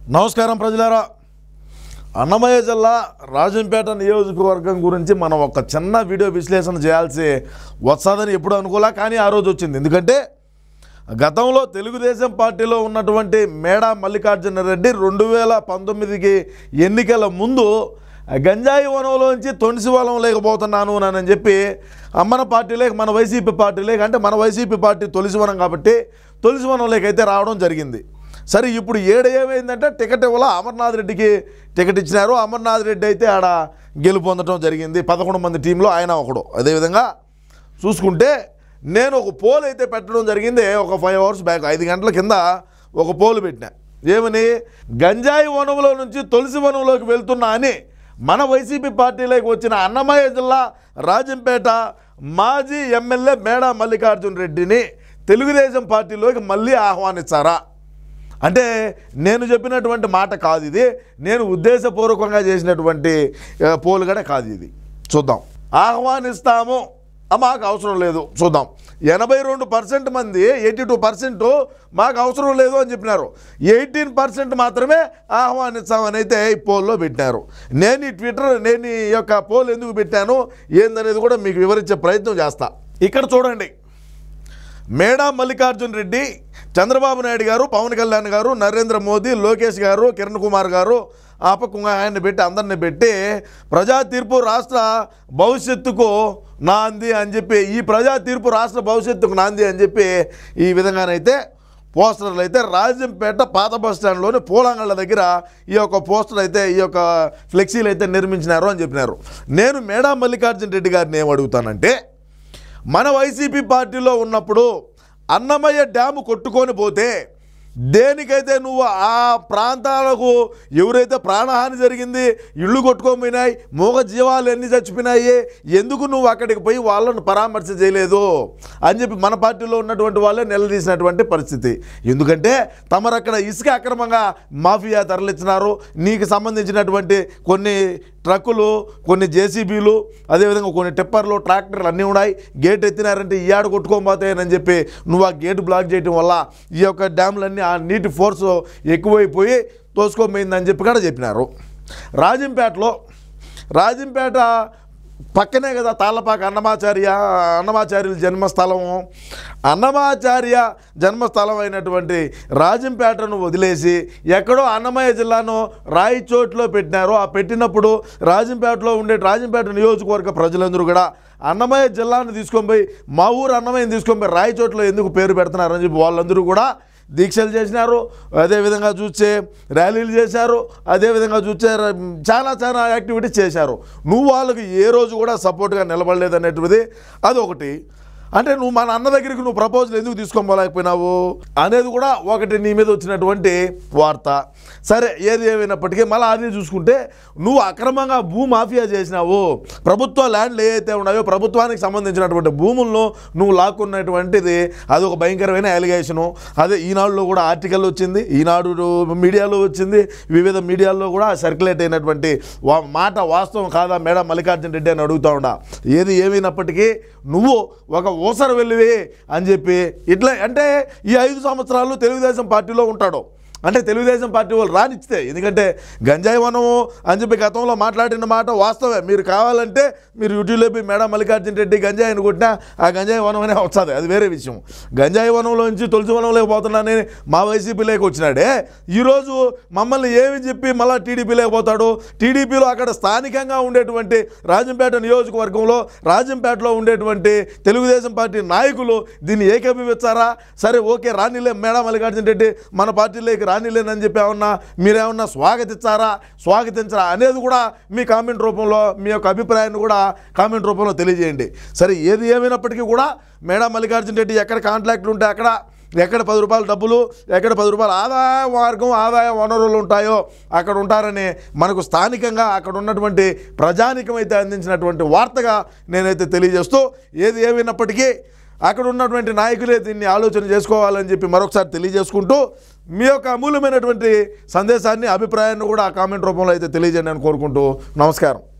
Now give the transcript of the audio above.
నమస్కారం ప్రజలారా. అన్నమయ్య జిల్లా రాజంపేట నియోజకవర్గం గురించి మనం ఒక చిన్న వీడియో విశ్లేషణ చేయాల్సి వస్తుందని ఎప్పుడు అనుకోలే, కానీ ఆ రోజు వచ్చింది. ఎందుకంటే గతంలో తెలుగుదేశం పార్టీలో ఉన్నటువంటి మేడా మల్లికార్జున రెడ్డి 2019కి ఎన్నికల ముందు గంజాయి వనంలోంచి తొణిసి వనం లేకపోతున్నాను అని చెప్పి మన పార్టీలోకి, మన వైసీపీ పార్టీలోకి, అంటే మన వైసీపీ పార్టీ తొలిసి వనం కాబట్టి తొలిసి వనంలోకి అయితే రావడం జరిగింది. సరే, ఇప్పుడు ఏమైందంటే టికెట్ ఇవ్వాల, అమర్నాథ్ రెడ్డికి టికెట్ ఇచ్చినారు. అమర్నాథ్ రెడ్డి అయితే ఆడ గెలుపొందడం జరిగింది. 11 మంది టీంలో ఆయన ఒకడు. అదేవిధంగా చూసుకుంటే నేను ఒక పోల్ అయితే పెట్టడం జరిగింది. ఒక 5 అవర్స్ బ్యాక్, 5 గంటల కింద ఒక పోల్ పెట్టినా. ఏమని, గంజాయి వనంలో నుంచి తులసి వనంలోకి వెళ్తున్నా అని మన వైసీపీ పార్టీలోకి వచ్చిన అన్నమయ్య జిల్లా రాజంపేట మాజీ ఎమ్మెల్యే మేడా మల్లికార్జున రెడ్డిని తెలుగుదేశం పార్టీలోకి మళ్ళీ ఆహ్వానించారా అంటే నేను చెప్పినటువంటి మాట కాదు ఇది. నేను ఉద్దేశపూర్వకంగా చేసినటువంటి పోల్ కూడా కాదు ఇది. చూద్దాం. ఆహ్వానిస్తాము, మాకు అవసరం లేదు. చూద్దాం. 82% మంది 82% మాకు అవసరం లేదు అని చెప్పినారు. 18% మాత్రమే ఆహ్వానిస్తామని అయితే ఈ పోల్లో పెట్టినారు. నేను ఈ యొక్క పోల్ ఎందుకు పెట్టాను ఏందనేది కూడా మీకు వివరించే ప్రయత్నం చేస్తా. ఇక్కడ చూడండి. మేడా మల్లికార్జున రెడ్డి, చంద్రబాబు నాయుడు గారు, పవన్ కళ్యాణ్ గారు, నరేంద్ర మోదీ, లోకేష్ గారు, కిరణ్ కుమార్ గారు ఆయన్ని పెట్టి అందరిని పెట్టి ప్రజా తీర్పు రాష్ట్ర భవిష్యత్తుకు నాంది అని చెప్పి, ఈ ప్రజా తీర్పు రాష్ట్ర భవిష్యత్తుకు నాంది అని చెప్పి ఈ విధంగానైతే పోస్టర్లు అయితే రాజంపేట పాత బస్ స్టాండ్లోని పూలంగళ్ళ దగ్గర ఈ యొక్క పోస్టర్ అయితే, ఈ యొక్క ఫ్లెక్సీలు అయితే నిర్మించినారు అని చెప్పినారు. నేను మేడా మల్లికార్జున రెడ్డి గారిని ఏం అడుగుతానంటే, మన వైసీపీ పార్టీలో ఉన్నప్పుడు అన్నమయ్య డ్యాము కొట్టుకొని పోతే దేనికైతే నువ్వు ఆ ప్రాంతాలకు ఎవరైతే ప్రాణహాని జరిగింది, ఇళ్ళు కొట్టుకోపోయినాయి, మూగ జీవాలు ఎన్ని చచ్చిపోయినాయి, ఎందుకు నువ్వు అక్కడికి పోయి వాళ్ళను పరామర్శ చేయలేదు అని చెప్పి మన పార్టీలో ఉన్నటువంటి వాళ్ళే నిలదీసినటువంటి పరిస్థితి. ఎందుకంటే తమరక్కడ ఇసుక అక్రమంగా మాఫియా తరలించినారు. నీకు సంబంధించినటువంటి కొన్ని ట్రక్కులు, కొన్ని జేసీబీలు, అదేవిధంగా కొన్ని టిప్పర్లు, ట్రాక్టర్లు అన్నీ ఉన్నాయి. గేట్ ఎత్తినారంటే ఈ ఆడ కొట్టుకోబోతాయని చెప్పి నువ్వు ఆ గేట్ బ్లాక్ చేయడం వల్ల ఈ యొక్క డ్యాములన్నీ ఆ నీటి ఫోర్సు ఎక్కువైపోయి తోసుకోపోయిందని చెప్పి కూడా చెప్పినారు. రాజంపేట పక్కనే కదా తాళ్ళపాక అన్నమాచార్యుల జన్మస్థలము. అన్నమాచార్య జన్మస్థలం అయినటువంటి రాజంపేటను వదిలేసి ఎక్కడో అన్నమయ్య జిల్లాను రాయచోట్లో పెట్టినారు. ఆ పెట్టినప్పుడు రాజంపేట నియోజకవర్గ ప్రజలందరూ కూడా అన్నమయ్య జిల్లాను తీసుకొని పోయి, మా ఊరు అన్నమయ్యని తీసుకొని పోయి రాయచోట్లో ఎందుకు పేరు పెడుతున్నారని చెప్పి వాళ్ళందరూ కూడా దీక్షలు చేసినారు. అదేవిధంగా చూస్తే ర్యాలీలు చేశారు. అదేవిధంగా చూస్తే చాలా యాక్టివిటీస్ చేశారు. నువ్వు వాళ్ళకి ఏ రోజు కూడా సపోర్ట్గా నిలబడలేదు అనేటువంటిది అదొకటి. అంటే నువ్వు మన అన్న దగ్గరికి నువ్వు ప్రపోజల్ ఎందుకు తీసుకోలేకపోయినావు అనేది కూడా ఒకటి నీ మీద వచ్చినటువంటి వార్త. సరే, ఏది ఏమైనప్పటికీ మళ్ళీ అదే చూసుకుంటే నువ్వు అక్రమంగా భూమాఫియా చేసినావు. ప్రభుత్వ ల్యాండ్లు ఏవైతే ఉన్నాయో, ప్రభుత్వానికి సంబంధించినటువంటి భూములను నువ్వు లాక్కున్నటువంటిది అది ఒక భయంకరమైన అలిగేషను. అదే ఈనాడులో కూడా ఆర్టికల్ వచ్చింది, ఈనాడు మీడియాలో వచ్చింది, వివిధ మీడియాల్లో కూడా సర్క్యులేట్ అయినటువంటి మాట వాస్తవం కాదా మేడా మల్లికార్జున రెడ్డి అని అడుగుతూ ఉండా. ఏది ఏమైనప్పటికీ నువ్వు ఒక ఓసరు వెళ్ళివి అని చెప్పి ఇట్లా అంటే ఈ 5 సంవత్సరాలు తెలుగుదేశం పార్టీలో ఉంటాడు. అంటే తెలుగుదేశం పార్టీ వాళ్ళు రానిచ్చితే, ఎందుకంటే గంజాయి వనము అని చెప్పి గతంలో మాట్లాడిన మాట వాస్తవమే. మీరు కావాలంటే మీరు యూట్యూబ్లో పోయి మేడా మల్లికార్జున రెడ్డి గంజాయిని కొట్టినా ఆ గంజాయి వనం అనే వస్తుంది, అది వేరే విషయం. గంజాయి వనంలో నుంచి తులసి వనంలోకి పోతున్నానని మా వైసీపీలోకి వచ్చినాడే, ఈరోజు మమ్మల్ని ఏమి చెప్పి మళ్ళీ టీడీపీలోకి పోతాడు. టీడీపీలో అక్కడ స్థానికంగా ఉండేటువంటి రాజంపేట నియోజకవర్గంలో, రాజంపేటలో ఉండేటువంటి తెలుగుదేశం పార్టీ నాయకులు దీన్ని ఏకీభవించారా? సరే, ఓకే, రానిలే మేడా మల్లికార్జున రెడ్డి మన పార్టీలోకి రానిలేనని చెప్పి మీరేమన్నా స్వాగతించరా అనేది కూడా మీ కామెంట్ రూపంలో మీ యొక్క అభిప్రాయాన్ని కూడా కామెంట్ రూపంలో తెలియజేయండి. సరే, ఏది ఏమైనప్పటికీ కూడా మేడా మల్లికార్జున రెడ్డి ఎక్కడ కాంట్రాక్ట్లు ఉంటే అక్కడ, ఎక్కడ 10 రూపాయలు డబ్బులు, ఎక్కడ 10 రూపాయలు ఆదాయ వనరులు ఉంటాయో అక్కడ ఉంటారని మనకు స్థానికంగా అక్కడ ఉన్నటువంటి ప్రజానికం అయితే అందించినటువంటి వార్తగా నేనైతే తెలియజేస్తూ, ఏది ఏమైనప్పటికీ అక్కడ ఉన్నటువంటి నాయకులే దీన్ని ఆలోచన చేసుకోవాలని చెప్పి మరొకసారి తెలియజేసుకుంటూ, మీ యొక్క అమూల్యమైనటువంటి సందేశాన్ని, అభిప్రాయాన్ని కూడా ఆ కామెంట్ రూపంలో అయితే తెలియజేయండి అని కోరుకుంటూ నమస్కారం.